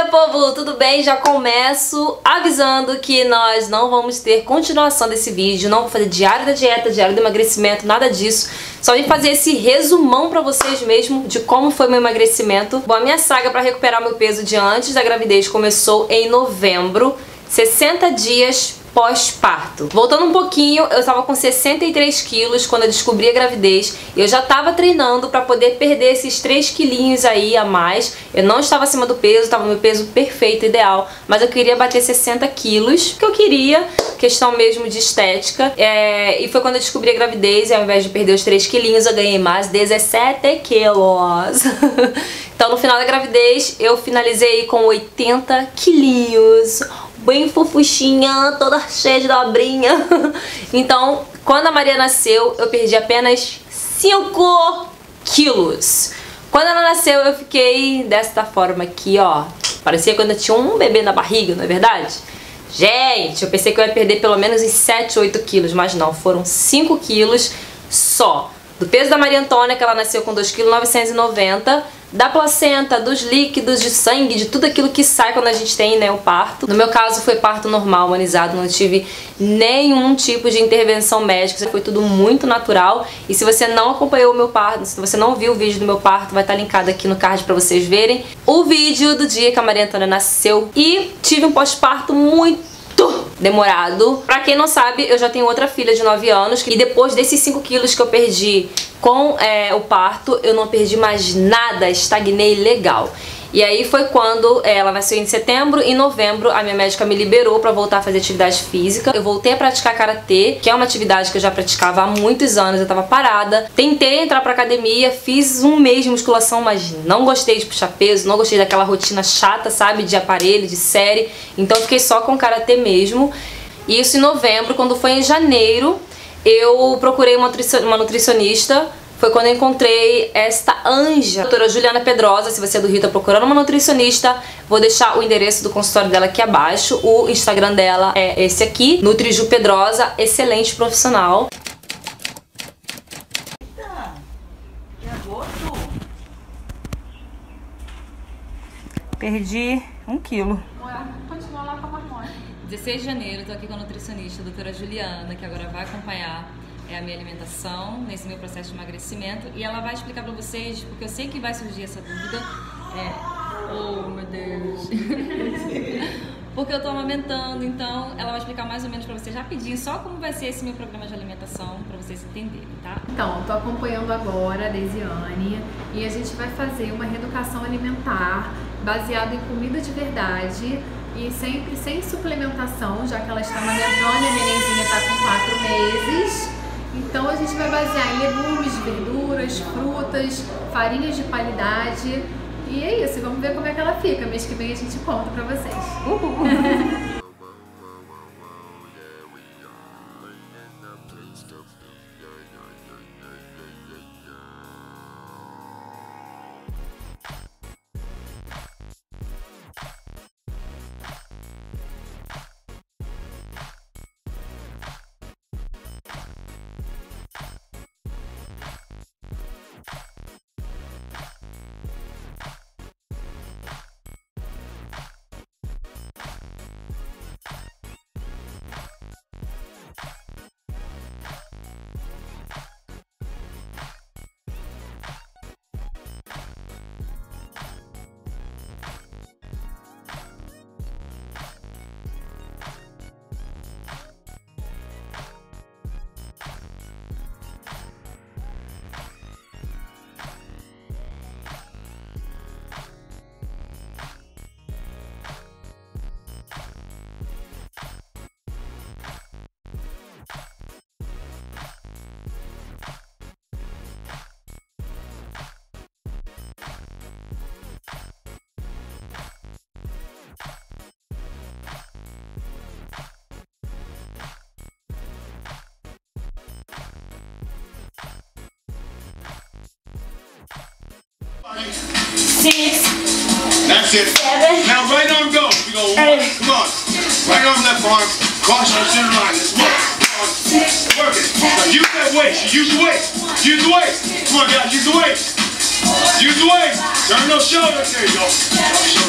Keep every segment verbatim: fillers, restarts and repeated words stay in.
meu povo, tudo bem? Já começo avisando que nós não vamos ter continuação desse vídeo, não vou fazer diário da dieta, diário do emagrecimento, nada disso. Só vim fazer esse resumão pra vocês mesmo de como foi meu emagrecimento. Bom, a minha saga pra recuperar meu peso de antes da gravidez começou em novembro, sessenta dias pós-parto. Voltando um pouquinho, eu tava com sessenta e três quilos quando eu descobri a gravidez. Eu já tava treinando pra poder perder esses três quilinhos aí a mais. Eu não estava acima do peso, tava no meu peso perfeito, ideal, mas eu queria bater sessenta quilos, que eu queria, questão mesmo de estética. É, e foi quando eu descobri a gravidez, e ao invés de perder os três quilinhos, eu ganhei mais dezessete quilos. Então no final da gravidez, eu finalizei com oitenta quilinhos. Bem fofuchinha, toda cheia de dobrinha. Então, quando a Maria nasceu, eu perdi apenas cinco quilos. Quando ela nasceu, eu fiquei desta forma aqui, ó. Parecia quando eu tinha um bebê na barriga, não é verdade? Gente, eu pensei que eu ia perder pelo menos uns sete, oito quilos, mas não, foram cinco quilos só. Do peso da Maria Antônia, que ela nasceu com dois vírgula novecentos e noventa quilos, da placenta, dos líquidos, de sangue, de tudo aquilo que sai quando a gente tem, né, o parto. No meu caso foi parto normal, humanizado, não tive nenhum tipo de intervenção médica, foi tudo muito natural. E se você não acompanhou o meu parto, se você não viu o vídeo do meu parto, vai estar linkado aqui no card pra vocês verem o vídeo do dia que a Maria Antônia nasceu. E tive um pós-parto muito demorado. Pra quem não sabe, eu já tenho outra filha de nove anos e depois desses cinco quilos que eu perdi com é, o parto, eu não perdi mais nada, estagnei legal. E aí foi quando ela nasceu em setembro. Em novembro a minha médica me liberou pra voltar a fazer atividade física. Eu voltei a praticar karatê, que é uma atividade que eu já praticava há muitos anos, eu tava parada. Tentei entrar pra academia, fiz um mês de musculação, mas não gostei de puxar peso, não gostei daquela rotina chata, sabe, de aparelho, de série. Então fiquei só com karatê mesmo. E isso em novembro. Quando foi em janeiro, eu procurei uma nutricionista. Foi quando eu encontrei esta anja, a doutora Juliana Pedrosa. Se você é do Rio, tá procurando uma nutricionista, vou deixar o endereço do consultório dela aqui abaixo. O Instagram dela é esse aqui, Nutriju Pedrosa, excelente profissional. Perdi um quilo. Continua lá com a marmota. dezesseis de janeiro, tô aqui com a nutricionista, a doutora Juliana, que agora vai acompanhar é a minha alimentação nesse meu processo de emagrecimento, e ela vai explicar pra vocês, porque eu sei que vai surgir essa dúvida. É, oh meu Deus, porque eu tô amamentando, então ela vai explicar mais ou menos pra vocês rapidinho só como vai ser esse meu programa de alimentação, pra vocês entenderem, tá? Então, tô acompanhando agora a Deisiane e a gente vai fazer uma reeducação alimentar baseada em comida de verdade e sempre sem suplementação, já que ela está amamentando, a nenenzinha está com quatro meses. Então a gente vai basear em legumes, verduras, frutas, farinhas de qualidade. E é isso, vamos ver como é que ela fica. Mês que vem a gente conta pra vocês. Uhul. Six. That's it. Seven. Now right arm go. We go one. Eight. Come on. Right arm, left arm. Cross on the center line. Let's work. Work it. Now use that weight. Use the weight. Use the weight. Come on, guys. Use the weight. Use the weight. Turn those shoulders. There you go. Shoulders.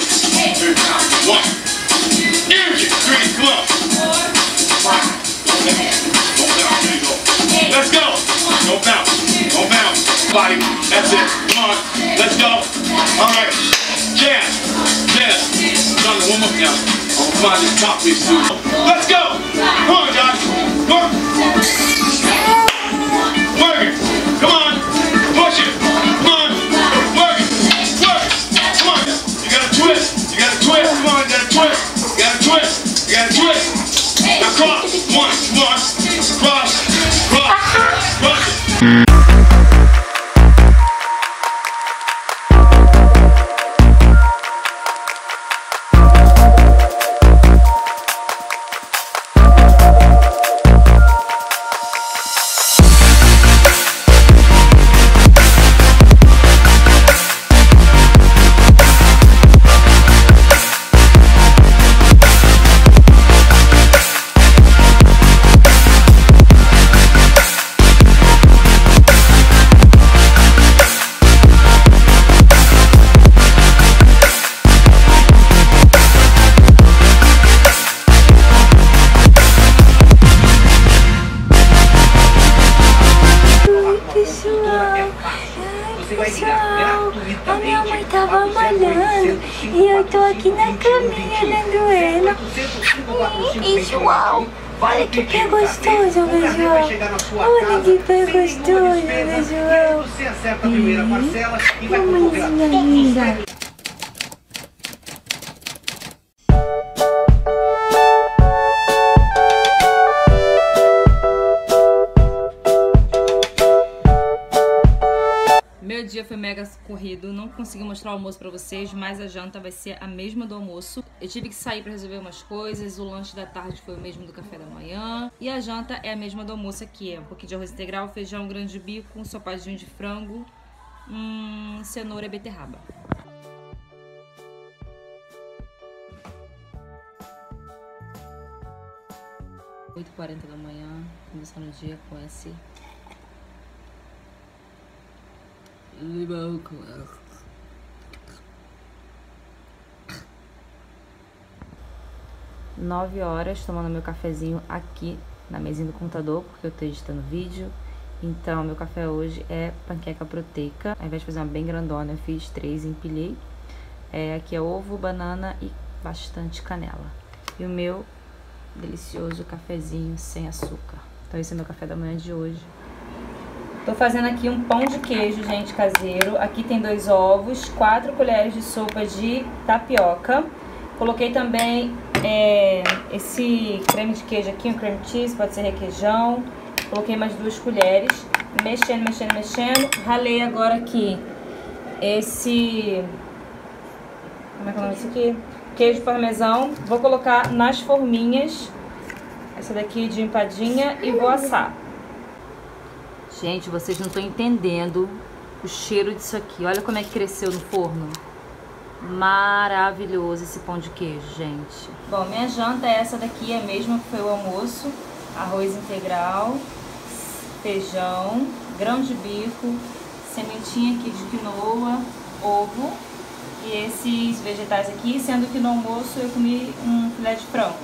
Three times. One. Energy. Three. Come on. Five. Don't bounce. There you go. Let's go. Don't bounce. Don't bounce. Body. That's it. Come on. Let's go. All right. Jazz. Jazz. Done one more now. I'm gonna find this top piece too. Let's go. Come on, guys. Work. Work it. Come on. Push it. Come on. Work it. Work it. Come on. You gotta twist. You gotta twist. Come on. You gotta twist. You gotta twist. You gotta twist. Now cross. One. One. Cross. Cross. Cross it. A minha mãe tava malhando e eu tô aqui na caminha olhando ela. E João, olha que pé gostoso, meu João. Olha que pé gostoso, meu João. Mamãezinha linda. Meu dia foi mega corrido, não consegui mostrar o almoço pra vocês, mas a janta vai ser a mesma do almoço. Eu tive que sair pra resolver umas coisas, o lanche da tarde foi o mesmo do café da manhã. E a janta é a mesma do almoço aqui, é um pouquinho de arroz integral, feijão, grande bico, um sopadinho de frango, hum, cenoura e beterraba. oito e quarenta da manhã, começando o dia com esse... nove horas, tomando meu cafezinho aqui na mesinha do computador, porque eu tô editando vídeo. Então, meu café hoje é panqueca proteica. Ao invés de fazer uma bem grandona, eu fiz três e empilhei. É, aqui é ovo, banana e bastante canela. E o meu delicioso cafezinho sem açúcar. Então, esse é meu café da manhã de hoje. Tô fazendo aqui um pão de queijo, gente, caseiro. Aqui tem dois ovos, quatro colheres de sopa de tapioca. Coloquei também é, esse creme de queijo aqui, um cream cheese, pode ser requeijão. Coloquei mais duas colheres, mexendo, mexendo, mexendo. Ralei agora aqui esse... Como é que é o nome disso aqui? Queijo parmesão. Vou colocar nas forminhas, essa daqui de empadinha, e vou assar. Gente, vocês não estão entendendo o cheiro disso aqui. Olha como é que cresceu no forno. Maravilhoso esse pão de queijo, gente. Bom, minha janta é essa daqui, é a mesma que foi o almoço. Arroz integral, feijão, grão de bico, sementinha aqui de quinoa, ovo e esses vegetais aqui, sendo que no almoço eu comi um filé de frango.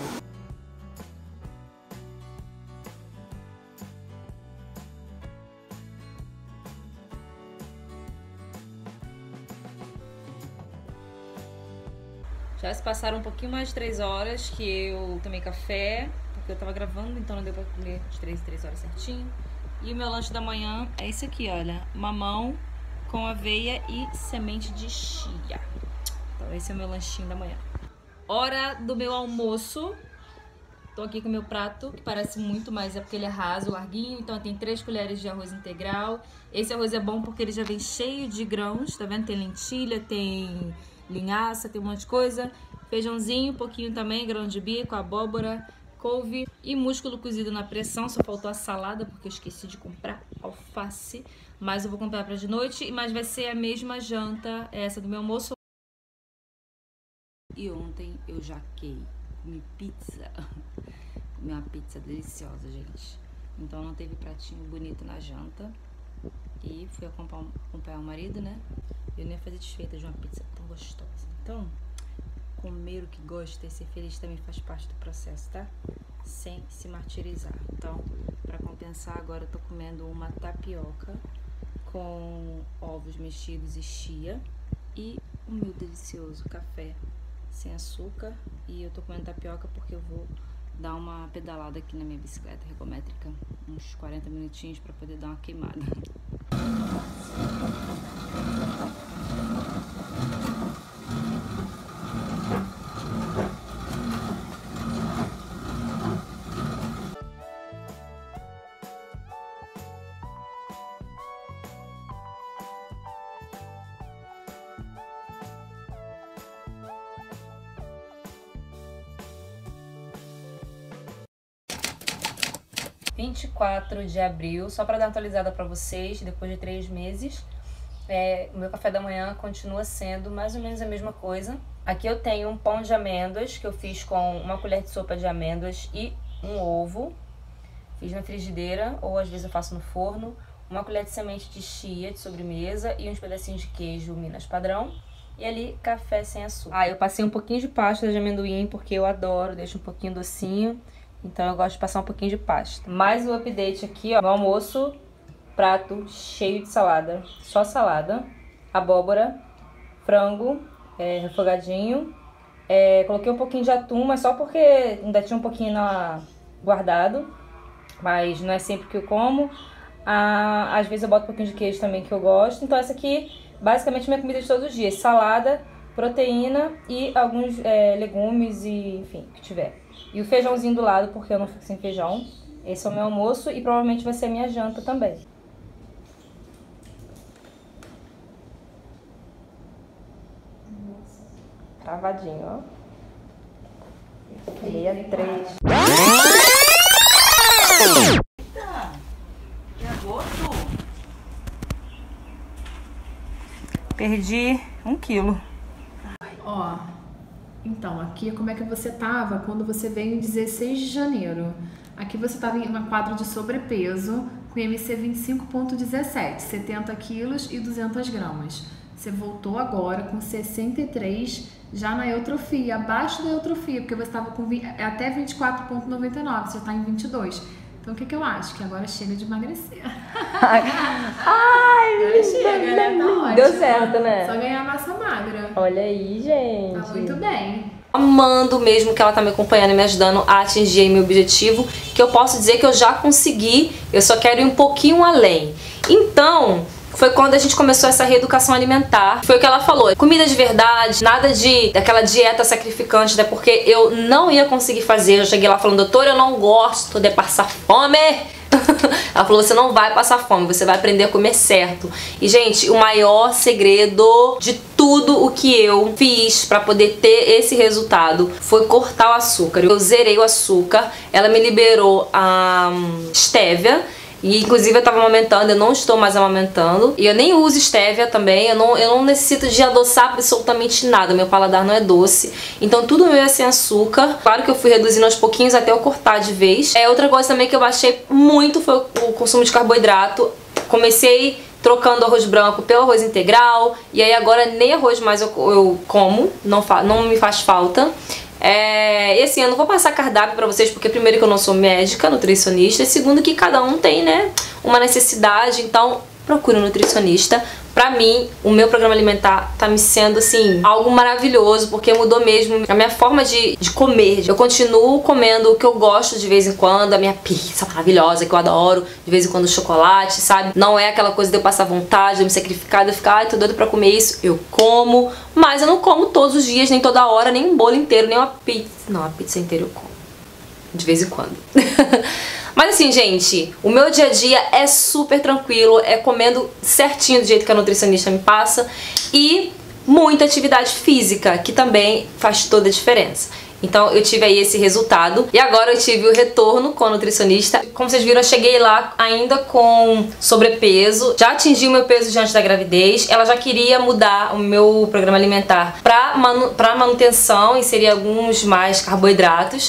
Já se passaram um pouquinho mais de três horas que eu tomei café, porque eu tava gravando, então não deu pra comer de três em três horas certinho. E o meu lanche da manhã é esse aqui, olha, mamão com aveia e semente de chia. Então esse é o meu lanchinho da manhã. Hora do meu almoço. Tô aqui com o meu prato, que parece muito, mas é porque ele é raso, larguinho. Então tem três colheres de arroz integral. Esse arroz é bom porque ele já vem cheio de grãos, tá vendo? Tem lentilha, tem linhaça, tem um monte de coisa. Feijãozinho, um pouquinho também, grão de bico, abóbora, couve e músculo cozido na pressão. Só faltou a salada porque eu esqueci de comprar alface, mas eu vou comprar pra de noite. Mas vai ser a mesma janta, essa do meu almoço. E ontem eu jaquei, comi pizza. Comi uma pizza deliciosa, gente. Então não teve pratinho bonito na janta. E fui acompanhar o marido, né? Eu nem ia fazer desfeita de uma pizza tão gostosa. Então, comer o que gosta e ser feliz também faz parte do processo, tá? Sem se martirizar. Então, para compensar, agora eu tô comendo uma tapioca com ovos mexidos e chia e o meu delicioso café sem açúcar. E eu tô comendo tapioca porque eu vou dar uma pedalada aqui na minha bicicleta ergométrica, uns quarenta minutinhos para poder dar uma queimada. vinte e quatro de abril, só para dar uma atualizada para vocês, depois de três meses, é, o meu café da manhã continua sendo mais ou menos a mesma coisa. Aqui eu tenho um pão de amêndoas, que eu fiz com uma colher de sopa de amêndoas e um ovo. Fiz na frigideira, ou às vezes eu faço no forno. Uma colher de semente de chia de sobremesa e uns pedacinhos de queijo Minas padrão. E ali, café sem açúcar. Ah, eu passei um pouquinho de pasta de amendoim, porque eu adoro, deixa um pouquinho docinho. Então eu gosto de passar um pouquinho de pasta. Mais um update aqui, ó. No almoço, prato cheio de salada. Só salada, abóbora, frango, é, refogadinho. É, coloquei um pouquinho de atum, mas só porque ainda tinha um pouquinho na... guardado. Mas não é sempre que eu como. Ah, às vezes eu boto um pouquinho de queijo também, que eu gosto. Então essa aqui, basicamente, é minha comida de todos os dias. Salada, proteína e alguns é, legumes e, enfim, o que tiver. E o feijãozinho do lado, porque eu não fico sem feijão. Esse é o meu almoço e provavelmente vai ser a minha janta também. Travadinho, ó. Meia três. Eita! Que agosto! Perdi um quilo. Ó, então, aqui como é que você tava quando você veio em dezesseis de janeiro. Aqui você tava em um quadro de sobrepeso com I M C vinte e cinco ponto dezessete, setenta quilos e duzentas gramas. Você voltou agora com sessenta e três, já na eutrofia, abaixo da eutrofia, porque você estava com até vinte e quatro ponto noventa e nove, você está em vinte e dois. Então o que que eu acho? Que agora chega de emagrecer. Ai, agora chega, né? Tá ótimo. Deu certo, né? Só ganhar massa magra. Olha aí, gente. Tá muito bem. Amando mesmo que ela tá me acompanhando e me ajudando a atingir meu objetivo, que eu posso dizer que eu já consegui, eu só quero ir um pouquinho além. Então, foi quando a gente começou essa reeducação alimentar. Foi o que ela falou, comida de verdade, nada de daquela dieta sacrificante, né? Porque eu não ia conseguir fazer. Eu cheguei lá falando, doutora, eu não gosto de passar fome. Ela falou, você não vai passar fome, você vai aprender a comer certo. E, gente, o maior segredo de tudo o que eu fiz pra poder ter esse resultado foi cortar o açúcar. Eu zerei o açúcar, ela me liberou a estévia. E inclusive eu tava amamentando, eu não estou mais amamentando. E eu nem uso estévia também, eu não, eu não necessito de adoçar absolutamente nada. Meu paladar não é doce. Então tudo meu é sem açúcar. Claro que eu fui reduzindo aos pouquinhos até eu cortar de vez. É, outra coisa também que eu baixei muito foi o consumo de carboidrato. Comecei trocando arroz branco pelo arroz integral. E aí agora nem arroz mais eu, eu como, não, fa não me faz falta. É, e assim, eu não vou passar cardápio pra vocês, porque primeiro que eu não sou médica, nutricionista, e segundo que cada um tem, né, uma necessidade, então procure um nutricionista. Pra mim, o meu programa alimentar tá me sendo, assim, algo maravilhoso, porque mudou mesmo a minha forma de, de comer. Eu continuo comendo o que eu gosto de vez em quando, a minha pizza maravilhosa, que eu adoro, de vez em quando chocolate, sabe? Não é aquela coisa de eu passar vontade, de eu me sacrificar, de eu ficar, ai, tô doido pra comer isso. Eu como, mas eu não como todos os dias, nem toda hora, nem um bolo inteiro, nem uma pizza. Não, a pizza inteira eu como. De vez em quando. Mas assim, gente, o meu dia a dia é super tranquilo, é comendo certinho do jeito que a nutricionista me passa e muita atividade física, que também faz toda a diferença. Então eu tive aí esse resultado e agora eu tive o retorno com a nutricionista. Como vocês viram, eu cheguei lá ainda com sobrepeso, já atingi o meu peso diante da gravidez. Ela já queria mudar o meu programa alimentar para manu pra manutenção, inserir alguns mais carboidratos.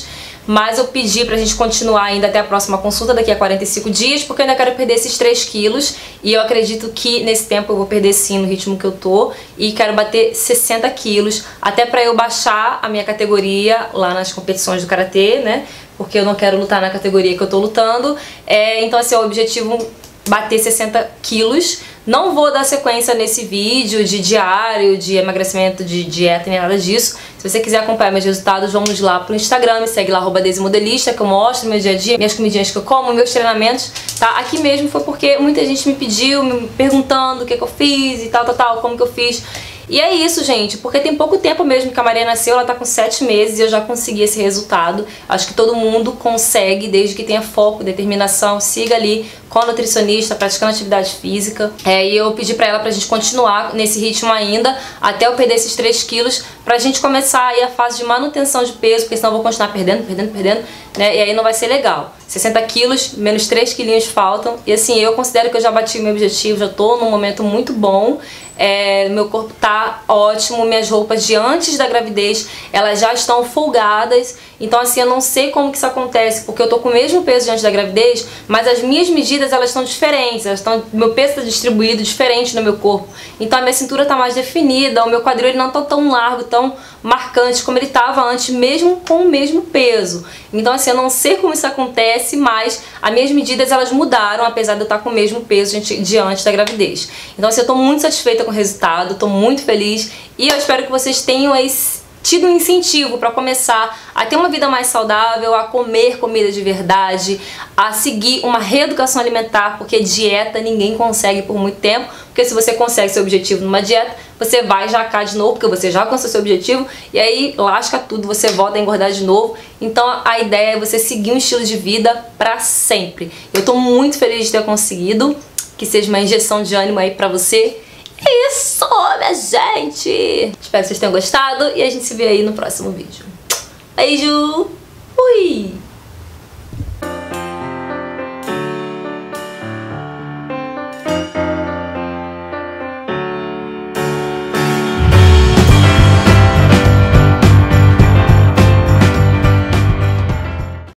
mas eu pedi pra gente continuar ainda até a próxima consulta, daqui a quarenta e cinco dias, porque eu ainda quero perder esses três quilos, e eu acredito que nesse tempo eu vou perder sim no ritmo que eu tô, e quero bater sessenta quilos, até pra eu baixar a minha categoria lá nas competições do Karatê, né, porque eu não quero lutar na categoria que eu tô lutando, é, então assim, é o objetivo bater sessenta quilos. Não vou dar sequência nesse vídeo de diário, de emagrecimento, de dieta, nem nada disso. Se você quiser acompanhar meus resultados, vamos lá pro Instagram, me segue lá, arroba Daisy Modelista, que eu mostro meu dia a dia, minhas comidinhas que eu como, meus treinamentos, tá? Aqui mesmo foi porque muita gente me pediu, me perguntando o que que eu fiz e tal, tal, tal, como que eu fiz. E é isso, gente, porque tem pouco tempo mesmo que a Maria nasceu, ela tá com sete meses e eu já consegui esse resultado. Acho que todo mundo consegue, desde que tenha foco, determinação, siga ali com a nutricionista, praticando atividade física. É, e eu pedi pra ela pra gente continuar nesse ritmo ainda, até eu perder esses três quilos, pra gente começar aí a fase de manutenção de peso, porque senão eu vou continuar perdendo, perdendo, perdendo, né, e aí não vai ser legal. sessenta quilos, menos três quilinhos faltam, e assim, eu considero que eu já bati o meu objetivo, já tô num momento muito bom. É, meu corpo tá ótimo, minhas roupas de antes da gravidez, elas já estão folgadas, então assim, eu não sei como que isso acontece, porque eu tô com o mesmo peso de antes da gravidez, mas as minhas medidas, elas estão diferentes, elas estão, meu peso tá distribuído diferente no meu corpo, então a minha cintura tá mais definida, o meu quadril ele não tá tão largo, tão marcante como ele tava antes, mesmo com o mesmo peso. Então assim, eu não sei como isso acontece, mas as minhas medidas elas mudaram, apesar de eu estar com o mesmo peso de antes da gravidez. Então assim, eu tô muito satisfeita com o resultado, tô muito feliz e eu espero que vocês tenham aí tido um incentivo para começar a ter uma vida mais saudável, a comer comida de verdade, a seguir uma reeducação alimentar, porque dieta ninguém consegue por muito tempo, porque se você consegue seu objetivo numa dieta, você vai jacar de novo, porque você já alcançou seu objetivo, e aí lasca tudo, você volta a engordar de novo. Então a ideia é você seguir um estilo de vida para sempre. Eu tô muito feliz de ter conseguido, que seja uma injeção de ânimo aí pra você. É isso, minha gente! Espero que vocês tenham gostado e a gente se vê aí no próximo vídeo. Beijo! Fui!